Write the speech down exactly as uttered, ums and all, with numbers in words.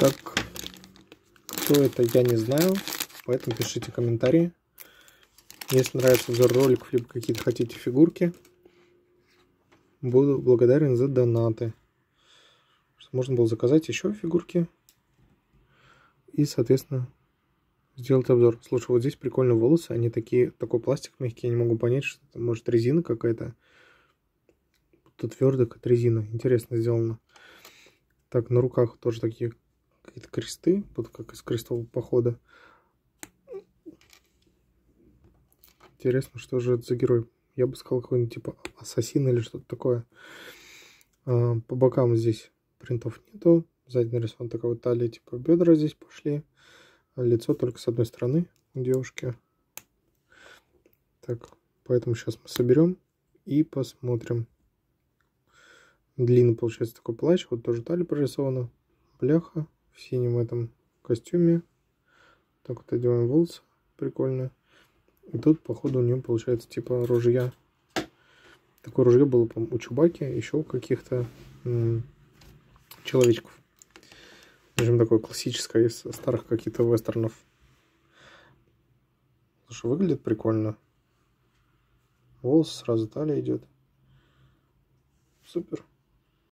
Так, кто это, я не знаю, поэтому пишите комментарии. Если нравится обзор роликов, либо какие-то хотите фигурки, буду благодарен за донаты. Чтобы можно было заказать еще фигурки и, соответственно, сделать обзор. Слушай, вот здесь прикольные волосы, они такие, такой пластик мягкий, я не могу понять, что это, может, резина какая-то. Тут твердо, как резина, интересно сделано. Так, на руках тоже такие какие-то кресты, вот как из крестового похода. Интересно, что же это за герой? Я бы сказал, какой-нибудь типа ассасин или что-то такое. А, по бокам здесь принтов нету. Сзади нарисован такая вот талия, типа бедра здесь пошли. А лицо только с одной стороны у девушки. Так, поэтому сейчас мы соберем и посмотрим. Длинный получается такой плащ. Вот тоже талия прорисована. Бляха в синем этом костюме. Так вот одеваем волосы. Прикольно. И тут, походу, у него получается типа ружья. Такое ружье было, по-моему, у Чубаки, еще у каких-то человечков. В общем, такое классическое из старых каких-то вестернов. Слушай, выглядит прикольно. Волос сразу талия идет. Супер.